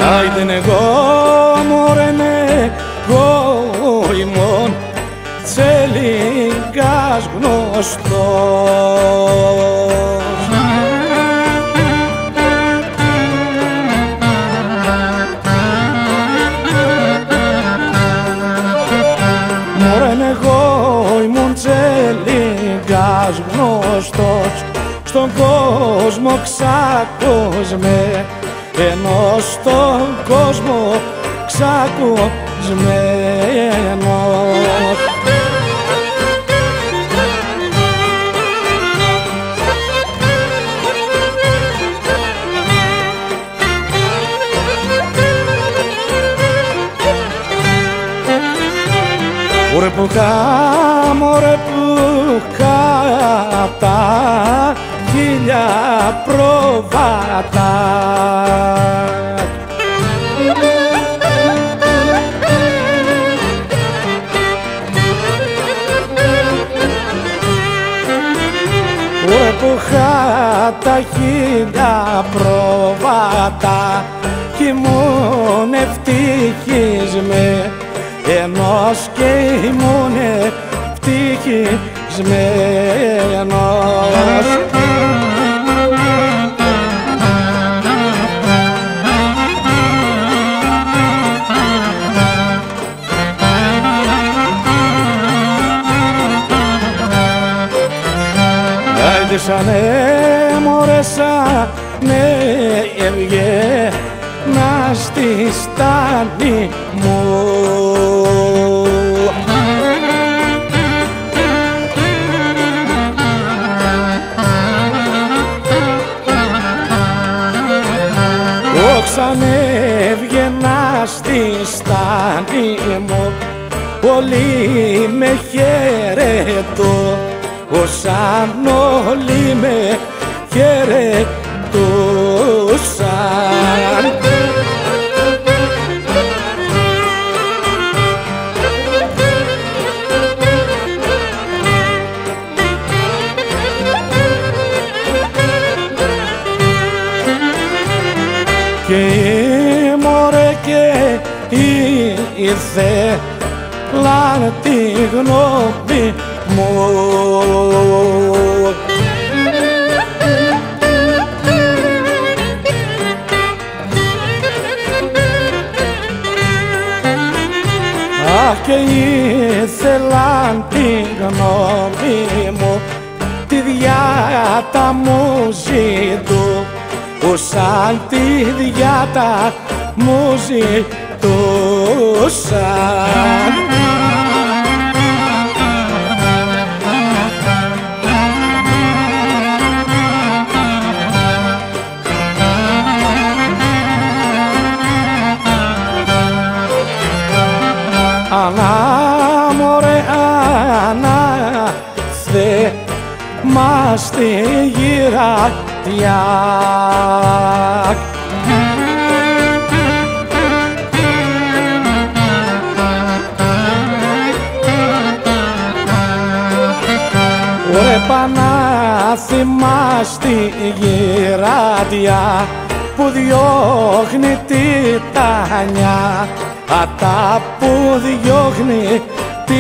Άιντεν εγώ μωρέν εγώ ημών τσέλιγκας γνωστός. Μωρέν εγώ ήμουν τσέλιγκας γνωστός, στον κόσμο ξακοσμέ, ενώ στον κόσμο ξακοσμένος. Ωρε που χάμω, ρε που κατά χίλια πρόβατα. Ωρε που χάτα χίλια πρόβατα κι ήμουν ευτυχισμένη, ενός και ήμουν ευτυχισμένος. Άιντε σαν μωρέ σαν έβγε να στη στάνη μου. Ξανέβγαινα στη στάνη μου, όλοι με χαιρετούν, σαν όλοι με χαιρετούσαν. Και μωρέ και ήθελα τη γνώμη μου. Αχ, και ήθελα τη γνώμη μου, τη διάτα μου ζητούν, σαν τη διάτα μου ζητούσαν. Ανά μωρέ ανά θέμα στη γυρατιά, ωρε Πανάθημα στη γυρατιά που διώχνει τη τανιά, ατά που διώχνει τη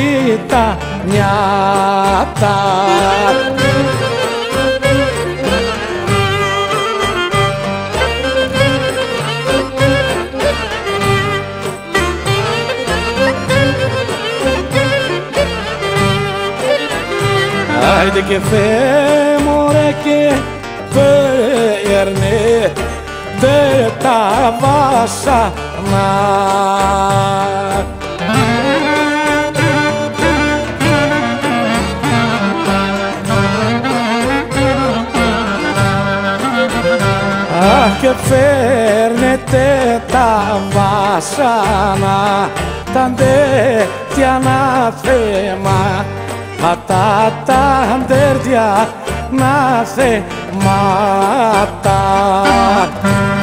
τανιάτα. Άιντε και Θεέ μωρέ και φέρνε δε τα βάσανα. Αχ, και φέρνετε τα βάσανα, τα τέτοια να θέμα, τα ταντέρτια να θεμάτα.